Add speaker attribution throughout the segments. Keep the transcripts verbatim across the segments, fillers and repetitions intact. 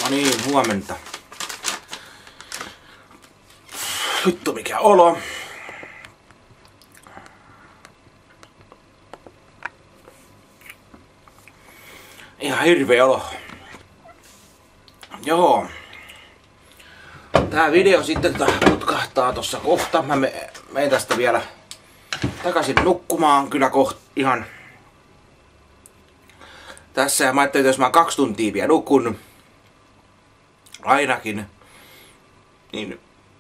Speaker 1: No niin, huomenta. Vittu mikä olo. Ihan hirveä olo. Joo. Tää video sitten putkahtaa tossa kohta. Mä menen tästä vielä takaisin nukkumaan kyllä kohta ihan. Tässä ja mä ajattelin, että jos mä kaksi tuntia vielä nukun ainakin, niin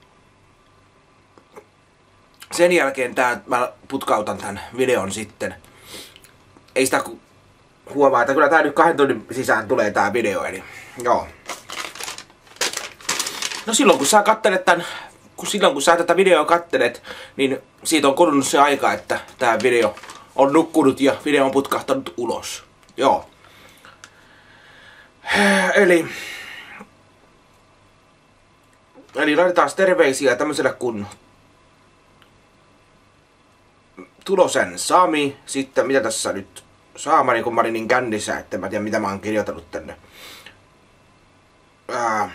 Speaker 1: sen jälkeen tää, mä putkautan tän videon sitten. Ei sitä huomaa, että kyllä tää nyt kahden tunnin sisään tulee tää video, eli joo. No silloin kun sä kattelet tän, kun silloin kun sä tätä videoa kattelet, niin siitä on kulunut se aika, että tää video on nukkunut ja video on putkahtanut ulos. Joo. Eli Eli laitetaan terveisiä tämmöiselle kun Tulosen Sami. Sitten mitä tässä nyt Saamani, kun mä olin niin kännissä, että mä tiedä mitä mä oon kirjoittanut tänne. Ää...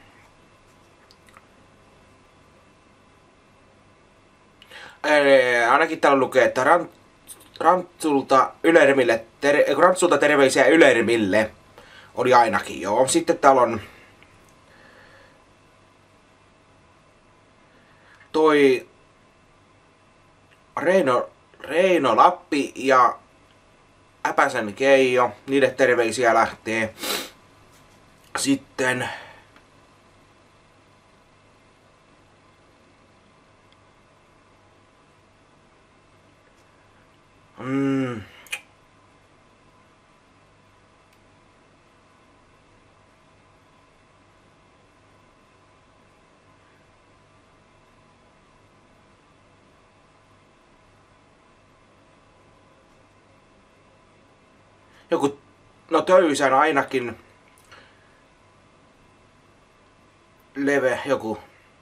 Speaker 1: Eli ainakin täällä lukee, että Rant, Rantsulta, Ylermille, ter, Rantsulta terveisiä Ylermille. Oli ainakin, joo. Sitten täällä on toi Reino, Reino Lappi ja Äpäsen Keijo. Niille terveisiä lähtee. Sitten Mm. Joku, no Töysän ainakin leve, joku.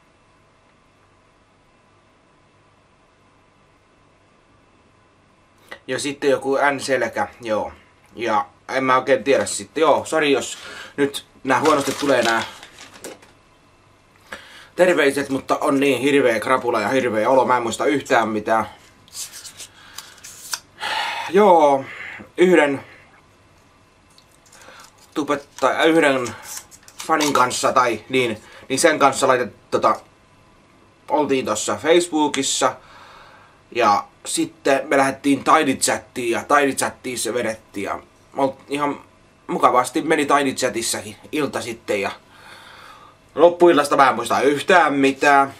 Speaker 1: Ja sitten joku N-selkä, joo. Ja en mä oikein tiedä sitten, joo. Sori jos nyt nää huonosti tulee nää terveiset, mutta on niin hirveä krapula ja hirveä olo. Mä en muista yhtään mitään. Joo, yhden tubetta, yhden fanin kanssa tai niin, niin sen kanssa laitet, tota, oltiin tossa Facebookissa ja sitten me lähdettiin Tiny Chattiin ja Tiny Chattiin se vedettiin ja ihan mukavasti meni Tiny Chatissakin ilta sitten ja loppuillasta mä en muista yhtään mitään.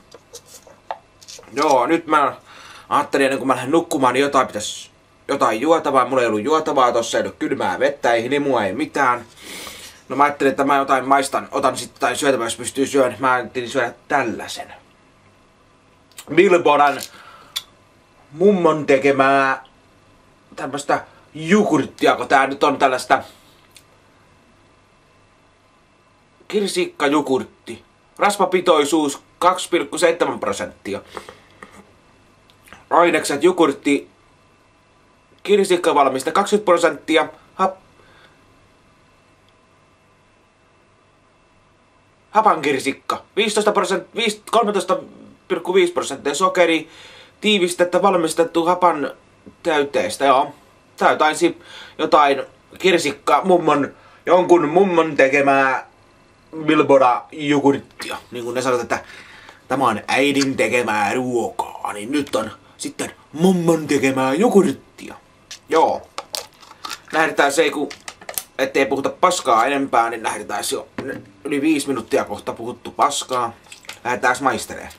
Speaker 1: Joo, nyt mä ajattelin ennen kuin mä lähden nukkumaan, niin jotain pitäisi jotain juotavaa. Mulla ei ollut juotavaa tossa, ei ollut kylmää vettä, ei limua, ei mitään. No mä ajattelin, että mä jotain maistan, otan sitten tai syötävää, jos pystyy syömään. Mä ajattelin syödä tällaisen Milboran mummon tekemää tämmöstä jogurttia, kun tää nyt on tällaista kirsikkajogurtti. Rasvapitoisuus kaksi pilkku seitsemän prosenttia. Ainekset jogurtti, kirsikkavalmista kaksikymmentä prosenttia, hap, hapankirsikka viisitoista prosenttia, kolmetoista pilkku viisi prosenttia sokeri, tiivistettä valmistettu hapan täyteestä, joo. Tää jotain, jotain kirsikka mummon, jonkun mummon tekemää Milbora jogurttia. Niin kuin ne sanovat, että tämä on äidin tekemää ruokaa, niin nyt on sitten mummon tekemää jogurttia. Joo. Lähdetään se, kun ettei puhuta paskaa enempää, niin lähdetään jo yli viisi minuuttia kohta puhuttu paskaa. Lähdetään maistelemaan.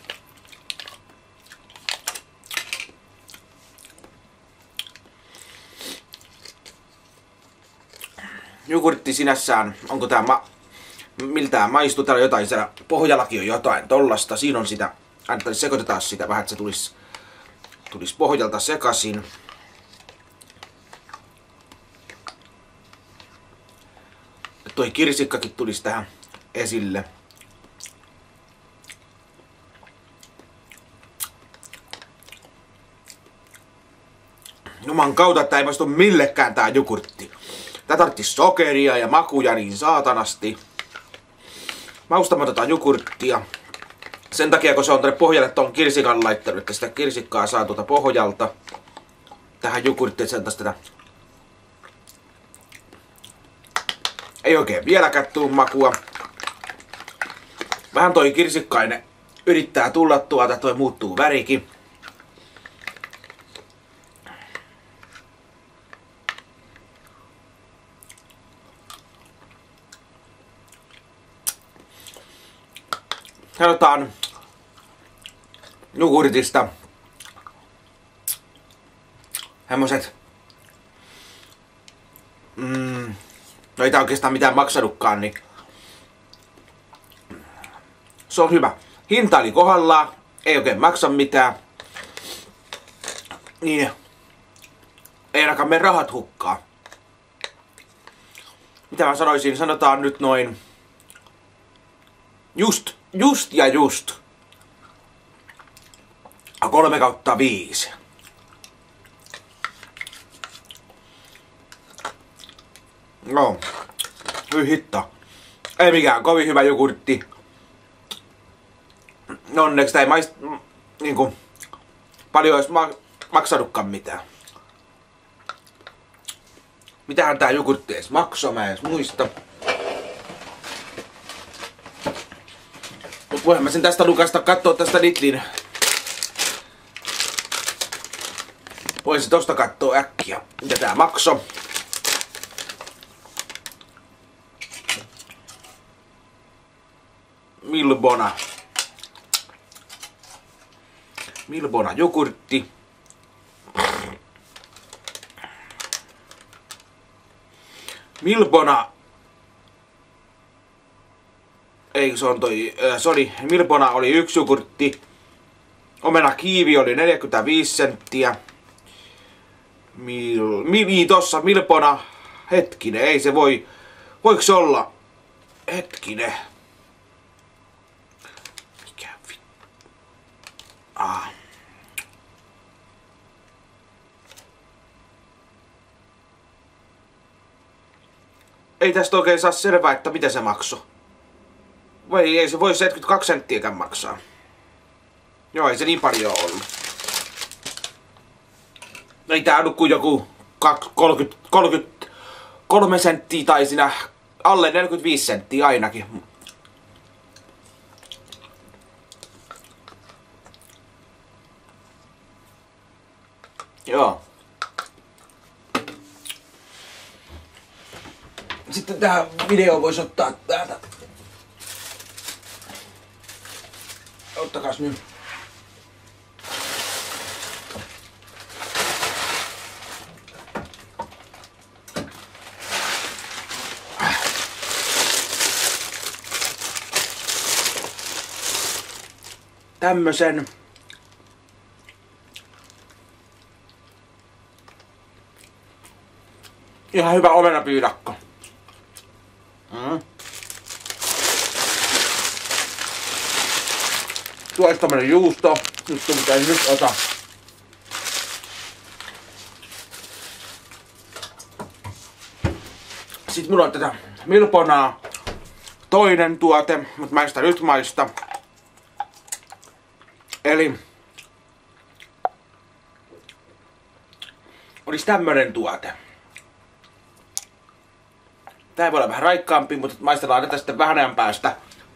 Speaker 1: Jogurtti sinässään, onko tää ma miltään maistuu? Täällä on jotain, siellä pohjallakin on jotain tollasta. Siinä on sitä, annetaan sekoitetaan sitä vähän, että se tulisi tulis pohjalta sekaisin. Toi kirsikkakin tulisi tähän esille. Juman kautta, että ei maistu millekään tää jogurtti. Tää tarttis sokeria ja makuja niin saatanasti. Maustamatonta jogurttia. Sen takia, kun se on tänne pohjalle ton kirsikan laittanut, että sitä kirsikkaa saa tuolta pohjalta. Tähän jogurttiin sen taas tätä. Ei oikein vieläkään tuu makua. Vähän toi kirsikkainen yrittää tulla tuolta, toi muuttuu värikin. Sanotaan jogurtista semmoset mm, no ei tää oikeastaan mitään maksanutkaan, niin se on hyvä. Hinta oli kohdallaan, ei oikein maksa mitään. Niin ei ainakaan mene rahat hukkaan. Mitä mä sanoisin, sanotaan nyt noin just, just ja just kolme kautta viisi. No, hyi hitta. Ei mikään kovin hyvä jogurtti. Onneksi tää ei maist... niinku... paljon ois ma maksanutkaan mitään. Mitähän tää jogurtti edes maksoi, mä en edes muista. Mut voin mä sen tästä lukasta kattoo tästä Lidlin. Voisin tosta kattoo äkkiä, mitä tää maksoi. Milbona. Milbona jogurtti. Milbona. Ei, se on toi, äh, sorry. Milbona oli yksi jogurtti. Omena kiivi oli neljäkymmentäviisi senttiä. Mil, mil, niin tossa Milbona. Hetkinen, ei se voi. Voiko se olla? Hetkinen. Mikä vi... Ah. Ei tästä oikein saa selvää, että mitä se maksoi. Vai ei se voi seitsemänkymmentäkaksi senttiäkään maksaa. Joo, ei se niin paljon ollut. Ei tää ollut kuin joku kolmekymmentä, kolmekymmentäkolme senttiä tai siinä alle neljäkymmentäviisi senttiä ainakin. Joo. Sitten tää video voisi ottaa täältä. Ottakas nyt. Tämmösen. Ihan hyvä omenapiirakka. Mm. Tuosta tämmönen juusto. Juttu mitä ei nyt ota. Sitten mulla on tätä Milbonaa. Toinen tuote, mutta mä en sitä nyt maista. Eli olisi tämmönen tuote. Tää voi olla vähän raikkaampi, mutta maistellaan tätä sitten vähän ajan päästä.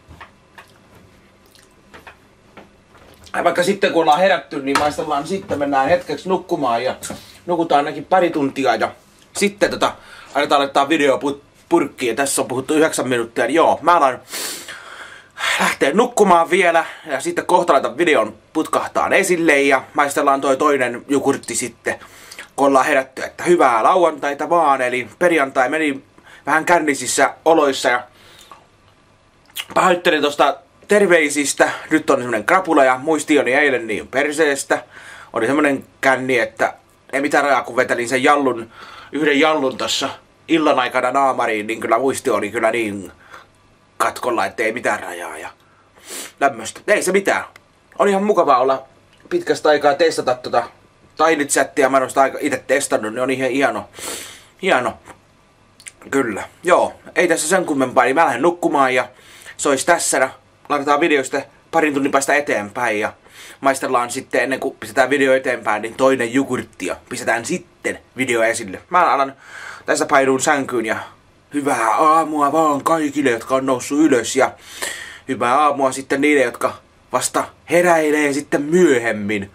Speaker 1: Ja vaikka sitten kun ollaan herätty, niin maistellaan sitten, mennään hetkeksi nukkumaan ja nukutaan ainakin pari tuntia ja sitten tota, aletaan laittaa video purkkiin ja tässä on puhuttu yhdeksän minuuttia. Joo, mä alan lähteä nukkumaan vielä ja sitten kohta laitan videon putkahtaan esille ja maistellaan toi toinen jogurtti sitten, kun ollaan herätty, että hyvää lauantaita vaan, eli perjantai meni vähän kännisissä oloissa ja pahoittelin tosta terveisistä. Nyt on semmonen krapula ja muistioni eilen niin perseestä. Oli semmonen känni, että ei mitään rajaa, kun vetelin sen jallun, yhden jallun tossa illan aikana naamariin, niin kyllä muisti oli kyllä niin katkolla, ettei mitään rajaa ja lämmöstä. Ei se mitään. On ihan mukavaa olla pitkästä aikaa testata tota Tiny Chatia. Mä en oo sitä itse testannut, niin on ihan hieno. Hieno. Kyllä. Joo, ei tässä sen kummempaa, niin mä lähden nukkumaan ja se olisi tässä. Laitetaan videoista parin tunnin päästä eteenpäin ja maistellaan sitten ennen kuin pistetään video eteenpäin, niin toinen jogurtti ja pistetään sitten video esille. Mä alan tässä painuun sänkyyn ja hyvää aamua vaan kaikille, jotka on noussut ylös ja hyvää aamua sitten niille, jotka vasta heräilee sitten myöhemmin.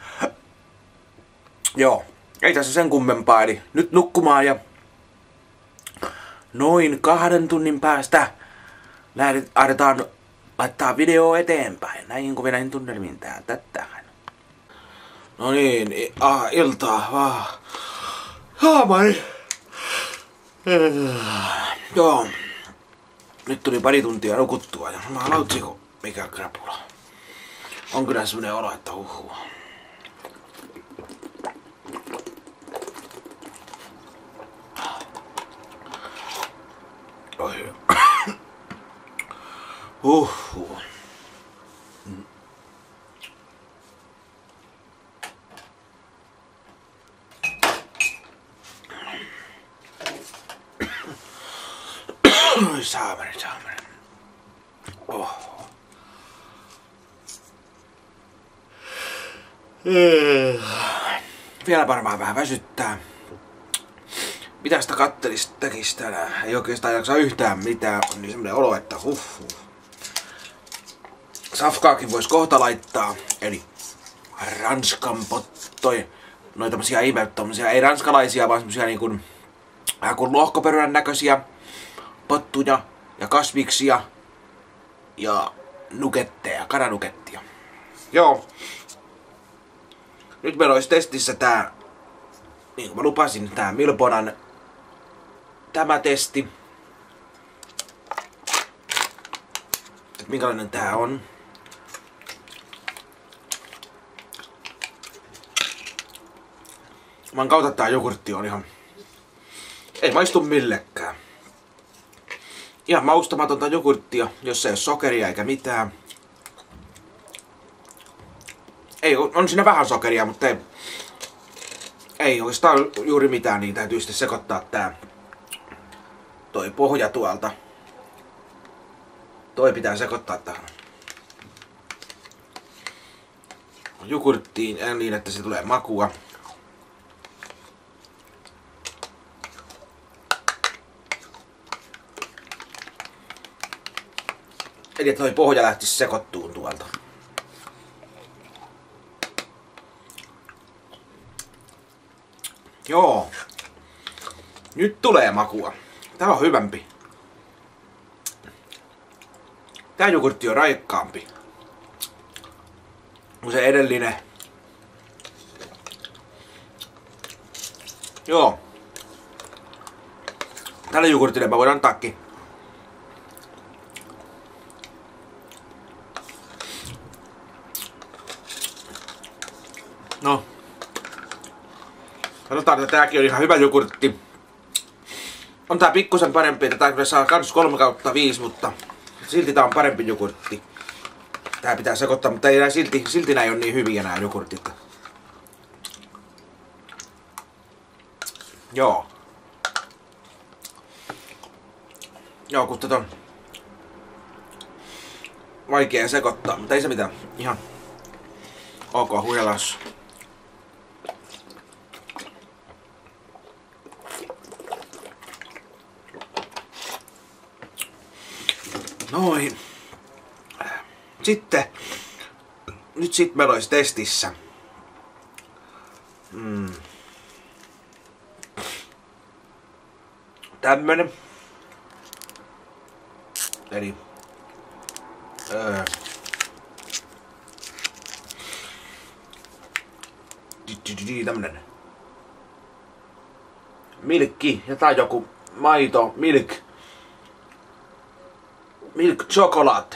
Speaker 1: Joo, ei tässä sen kummempaa, eli nyt nukkumaan ja noin kahden tunnin päästä lähdetään laittaa video eteenpäin. Näin kun näin tunnelmiin täältä tähän. No niin, ah, iltaa. Ah. Haamari. Joo. Nyt tuli pari tuntia nukuttua ja mä lautsiko mikä krapula. On kyllä semmonen olo, että uhuu. Oi. Uhuh. Mm. Oi saamari, saamari. Oh. Vielä varmaan vähän väsyttää. Mitä sitä kattelis tekis tänään? Ei oikeastaan jaksa yhtään mitään. On niin semmonen olo, että huh huh. Safkaakin vois kohta laittaa. Eli Ranskan pottoi. Noita tämmösiä ei tommosia, ei ranskalaisia, vaan semmosia niinku vähän kuin lohkoperunän näköisiä pottuja ja kasviksia ja nuketteja, kananukettia. Joo. Nyt meillä olisi testissä tää, niin kuin mä lupasin, tää Milbonan tämä testi. Et minkälainen tää on. Mä kautta tää jogurtti on ihan... Ei maistu millekään. Ihan maustamatonta jogurttia, jossa ei ole sokeria eikä mitään. Ei, on siinä vähän sokeria, mutta ei, ei oikeastaan juuri mitään, niin täytyy sitten sekoittaa tää toi pohja tuolta. Toi pitää sekoittaa tähän jogurttiin niin, että se tulee makua. Eli toi pohja lähtisi sekoittuun tuolta. Joo. Nyt tulee makua. Tää on hyvämpi. Tää jogurtti on raikkaampi kuin se edellinen. Joo. Tällä jogurtille mä voin antaakin no. Sanotaan, että tääkin on ihan hyvä jogurtti. On tää pikkusen parempi, että tää saa kans kolme kautta viisi, mutta silti tää on parempi jogurtti. Tää pitää sekoittaa, mutta ei nää silti, silti nää ei oo niin hyviä nää jogurtit. Joo. Joo, kun tätä on vaikea sekoittaa, mutta ei se mitään. Ihan ok, huijalas. Noin. Sitten. Nyt sit meillä olisi testissä. Mm. Tämmönen. Eli. Öö. Tämmönen. Milkki. Jotain joku maito. Milk. Milk chocolate,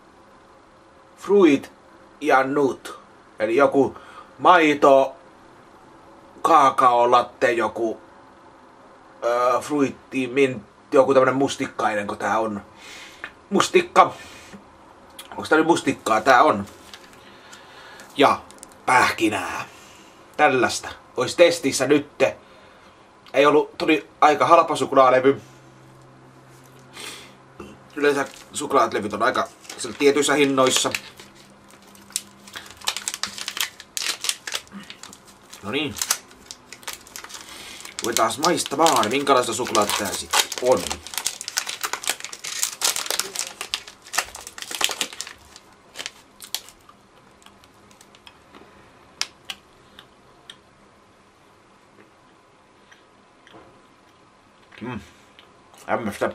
Speaker 1: fruit ja nut. Eli joku maito, kaakaolatte, joku öö, fruitti, mint, joku tämmönen mustikkainen, kun tää on. Mustikka. Onko tää nyt mustikkaa? Tää on. Ja pähkinää. Tällaista. Ois testissä nytte. Ei ollut, tuli aika halpa suklaalevy. Yleensä suklaatlevyt on aika tietyissä hinnoissa. No niin. Ruvetaan maistamaan, minkälaista suklaata tää sitten on. Mm. Ämmästä.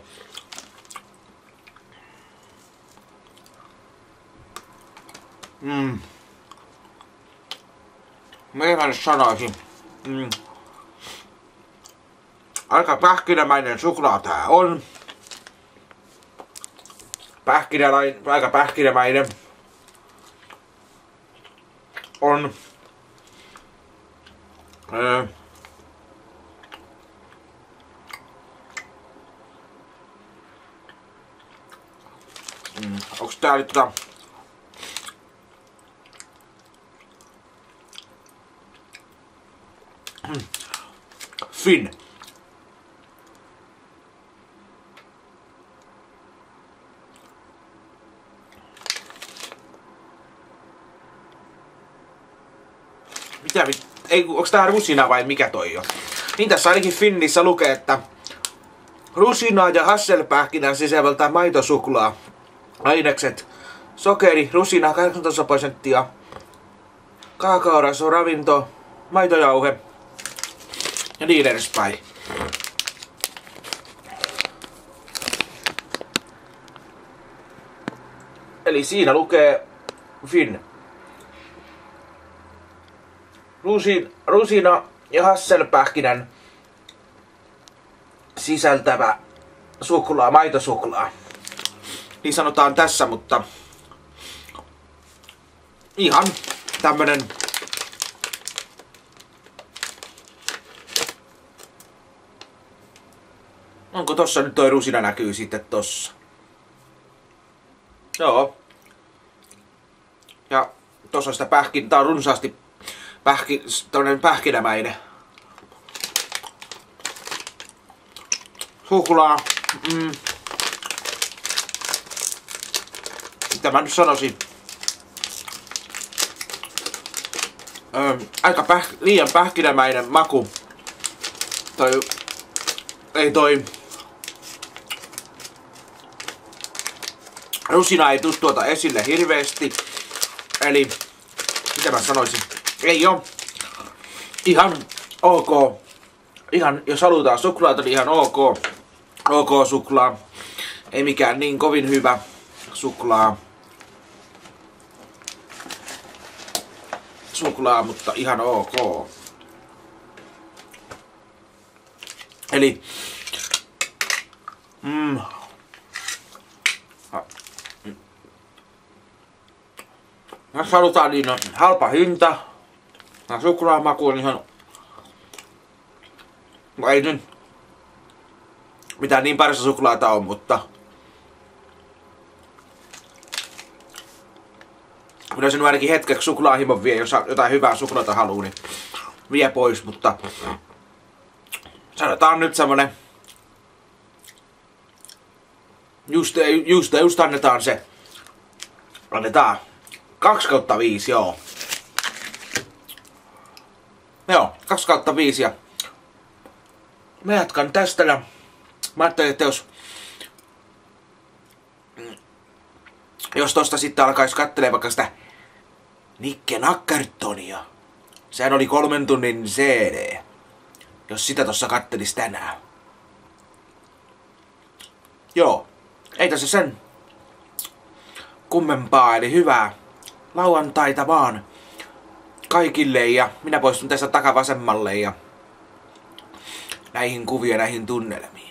Speaker 1: Mm. Mitä mä nyt sanoisin? Mm. Aika pähkinämäinen suklaa tää on. Pähkinämäinen, aika pähkinämäinen. On. Öö. Mm. Onks tää nyt tota... Mm. Finn. Mitä mit... Ei, onks tää rusina vai mikä toi on? Niin tässä ainakin Finnissä lukee, että rusinaa ja hasselpähkinän sisältää maitosuklaa. Ainekset. Sokeri, rusina kahdeksantoista prosenttia. Kaakaorasva, ravinto, maitojauhe ja niin edespäin. Eli siinä lukee Finn. Rusin, rusina ja hasselpähkinän sisältävä suklaa, maitosuklaa. Niin sanotaan tässä, mutta ihan tämmönen onko tossa nyt toi rusina näkyy sitten tossa? Joo. Ja tossa sitä pähkin, tää on runsaasti pähki, tämmönen pähkinämäinen suklaa. Mm. Mitä mä nyt sanoisin? Öö, aika päh, liian pähkinämäinen maku. Toi, ei toi rusina ei tuu tuota esille hirveesti. Eli mitä mä sanoisin? Ei oo ihan ok. Ihan jos halutaan suklaata, niin ihan ok. Ok suklaa. Ei mikään niin kovin hyvä suklaa. Suklaa, mutta ihan ok. Eli mm, jos halutaan niin on halpa hinta. Ja suklaamaku on ihan... Ei nyt mitään niin parissa suklaata on, mutta kyllä se nyt ainakin hetkeksi suklaahimon vie, jos jotain hyvää suklaata haluu, niin vie pois, mutta sanotaan nyt semmonen just, just, just annetaan se annetaan kaksi kautta viisi, joo. Joo, kaksi kautta viisi ja mä jatkan tästä ja mä ajattelin, että jos jos tosta sitten alkais kattelemaan vaikka sitä Nicke Nackertonia. Sehän oli kolmen tunnin C D. Jos sitä tossa kattelis tänään. Joo, ei tässä sen kummempaa, eli hyvää lauantaita vaan kaikille ja minä poistun tässä takavasemmalle ja näihin kuvia, näihin tunnelmiin.